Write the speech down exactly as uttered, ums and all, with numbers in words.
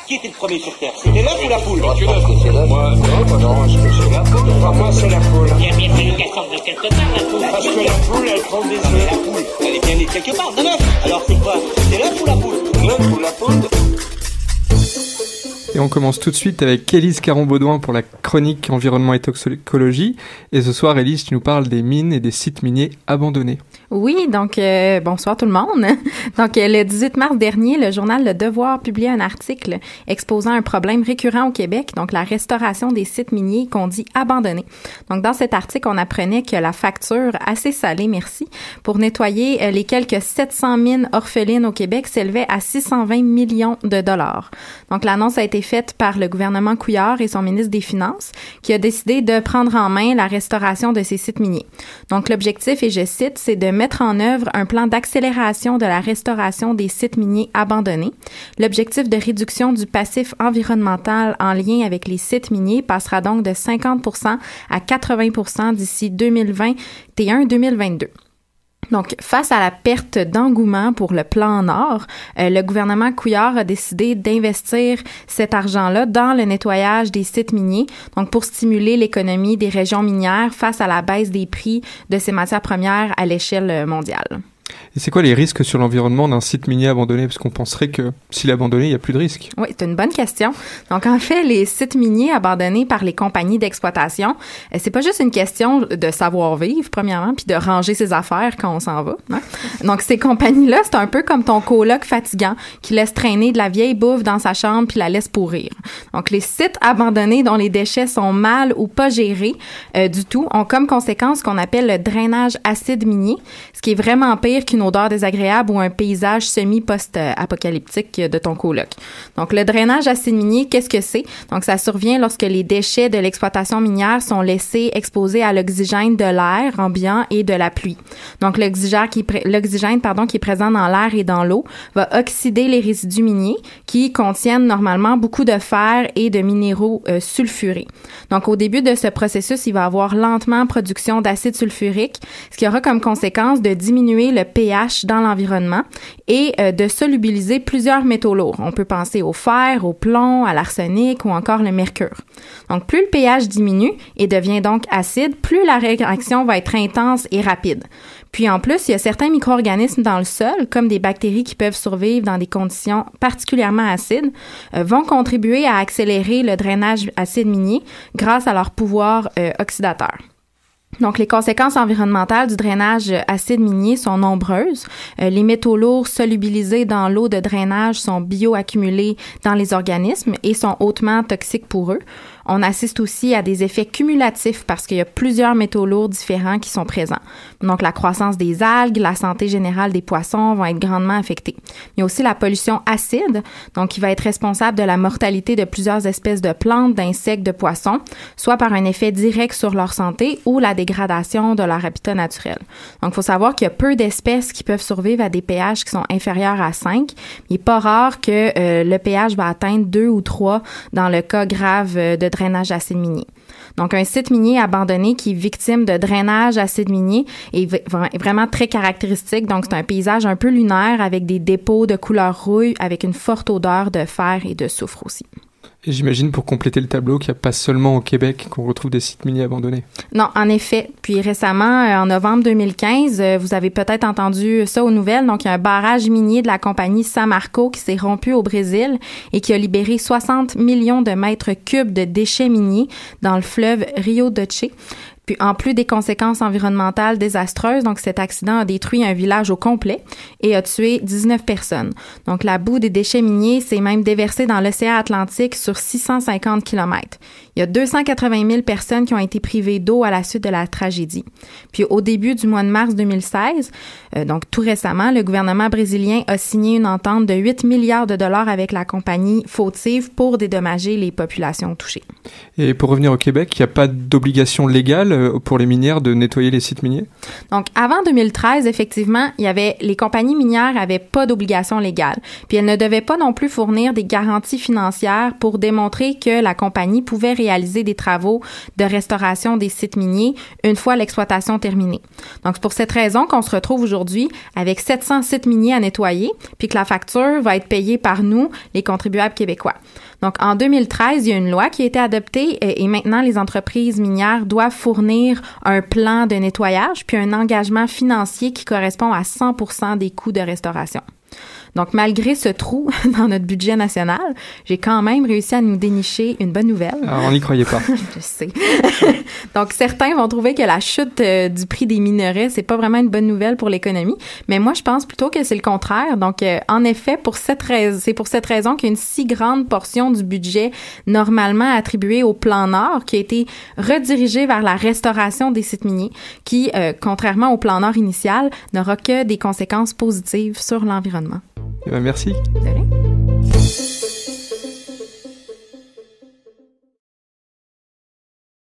Qui était le premier sur Terre? C'était l'œuf ou la poule? Moi, je pense que c'est l'œuf. Moi, non, non, est-ce que c'est la poule? Pour moi, c'est la poule. Il y a bien fallu qu'elle sorte de quelque part, la poule. Parce que la poule, elle prend des œufs. La poule, elle est bien née de quelque part, de l'œuf. Alors c'est quoi? C'est l'œuf ou la poule? L'œuf ou la poule? Et on commence tout de suite avec Élise Caron-Baudouin pour la chronique Environnement et Toxicologie. Et ce soir, Élise, tu nous parles des mines et des sites miniers abandonnés. Oui, donc euh, bonsoir tout le monde. Donc euh, le dix-huit mars dernier, le journal Le Devoir publiait un article exposant un problème récurrent au Québec, donc la restauration des sites miniers qu'on dit abandonnés. Donc dans cet article, on apprenait que la facture assez salée, merci, pour nettoyer euh, les quelques sept cents mines orphelines au Québec s'élevait à six cent vingt millions de dollars. Donc l'annonce a été faite par le gouvernement Couillard et son ministre des Finances, qui a décidé de prendre en main la restauration de ces sites miniers. Donc l'objectif, et je cite, c'est de mettre en œuvre un plan d'accélération de la restauration des sites miniers abandonnés. L'objectif de réduction du passif environnemental en lien avec les sites miniers passera donc de cinquante pour cent à quatre-vingts pour cent d'ici deux mille vingt et un deux mille vingt-deux. Donc, face à la perte d'engouement pour le plan Nord, euh, le gouvernement Couillard a décidé d'investir cet argent-là dans le nettoyage des sites miniers, donc pour stimuler l'économie des régions minières face à la baisse des prix de ces matières premières à l'échelle mondiale. Et c'est quoi les risques sur l'environnement d'un site minier abandonné? Parce qu'on penserait que s'il est abandonné, il n'y a plus de risques. Oui, c'est une bonne question. Donc, en fait, les sites miniers abandonnés par les compagnies d'exploitation, c'est pas juste une question de savoir-vivre, premièrement, puis de ranger ses affaires quand on s'en va. Hein? Donc, ces compagnies-là, c'est un peu comme ton coloc fatigant qui laisse traîner de la vieille bouffe dans sa chambre puis la laisse pourrir. Donc, les sites abandonnés dont les déchets sont mal ou pas gérés euh, du tout ont comme conséquence ce qu'on appelle le drainage acide minier, ce qui est vraiment pire qu'une odeur désagréable ou un paysage semi-post-apocalyptique de ton coloc. Donc, le drainage acide minier, qu'est-ce que c'est? Donc, ça survient lorsque les déchets de l'exploitation minière sont laissés exposés à l'oxygène de l'air ambiant et de la pluie. Donc, l'oxygène qui, l'oxygène, pardon, qui est présent dans l'air et dans l'eau va oxyder les résidus miniers qui contiennent normalement beaucoup de fer et de minéraux euh, sulfurés. Donc, au début de ce processus, il va y avoir lentement production d'acide sulfurique, ce qui aura comme conséquence de diminuer le pH dans l'environnement et euh, de solubiliser plusieurs métaux lourds. On peut penser au fer, au plomb, à l'arsenic ou encore le mercure. Donc, plus le pH diminue et devient donc acide, plus la réaction va être intense et rapide. Puis en plus, il y a certains micro-organismes dans le sol, comme des bactéries qui peuvent survivre dans des conditions particulièrement acides, euh, vont contribuer à accélérer le drainage acide minier grâce à leur pouvoir euh, oxydateur. Donc, les conséquences environnementales du drainage acide minier sont nombreuses. Euh, les métaux lourds solubilisés dans l'eau de drainage sont bioaccumulés dans les organismes et sont hautement toxiques pour eux. On assiste aussi à des effets cumulatifs parce qu'il y a plusieurs métaux lourds différents qui sont présents. Donc, la croissance des algues, la santé générale des poissons vont être grandement affectées. Il y a aussi la pollution acide, donc qui va être responsable de la mortalité de plusieurs espèces de plantes, d'insectes, de poissons, soit par un effet direct sur leur santé ou la dégradation de leur habitat naturel. Donc, il faut savoir qu'il y a peu d'espèces qui peuvent survivre à des pH qui sont inférieurs à cinq. Il n'est pas rare que euh, le pH va atteindre deux ou trois dans le cas grave de drainage acide minier. Donc, un site minier abandonné qui est victime de drainage acide minier est v- vraiment très caractéristique. Donc, c'est un paysage un peu lunaire avec des dépôts de couleur rouille avec une forte odeur de fer et de soufre aussi. Et j'imagine, pour compléter le tableau, qu'il n'y a pas seulement au Québec qu'on retrouve des sites miniers abandonnés. Non, en effet. Puis récemment, euh, en novembre deux mille quinze, euh, vous avez peut-être entendu ça aux nouvelles. Donc, il y a un barrage minier de la compagnie Samarco qui s'est rompu au Brésil et qui a libéré soixante millions de mètres cubes de déchets miniers dans le fleuve Rio Doce. Puis, en plus des conséquences environnementales désastreuses, donc cet accident a détruit un village au complet et a tué dix-neuf personnes. Donc, la boue des déchets miniers s'est même déversée dans l'océan Atlantique sur six cent cinquante kilomètres. Il y a deux cent quatre-vingt mille personnes qui ont été privées d'eau à la suite de la tragédie. Puis, au début du mois de mars deux mille seize, euh, donc tout récemment, le gouvernement brésilien a signé une entente de huit milliards de dollars avec la compagnie fautive pour dédommager les populations touchées. Et pour revenir au Québec, il n'y a pas d'obligation légale euh, pour les minières de nettoyer les sites miniers? Donc, avant deux mille treize, effectivement, il y avait, les compagnies minières n'avaient pas d'obligation légale. Puis elles ne devaient pas non plus fournir des garanties financières pour démontrer que la compagnie pouvait réaliser des travaux de restauration des sites miniers une fois l'exploitation terminée. Donc, c'est pour cette raison qu'on se retrouve aujourd'hui avec sept cents sites miniers à nettoyer, puis que la facture va être payée par nous, les contribuables québécois. Donc, en deux mille treize, il y a une loi qui a été adoptée et, et maintenant, les entreprises minières doivent fournir un plan de nettoyage puis un engagement financier qui correspond à cent pour cent des coûts de restauration. Donc, malgré ce trou dans notre budget national, j'ai quand même réussi à nous dénicher une bonne nouvelle. Alors, on n'y croyait pas. Je sais. Donc, certains vont trouver que la chute euh, du prix des minerais, c'est pas vraiment une bonne nouvelle pour l'économie. Mais moi, je pense plutôt que c'est le contraire. Donc, euh, en effet, pour cette raison, c'est pour cette raison qu'il y a une si grande portion du budget normalement attribué au plan Nord qui a été redirigé vers la restauration des sites miniers qui, euh, contrairement au plan Nord initial, n'aura que des conséquences positives sur l'environnement. Eh bien, merci. De rien.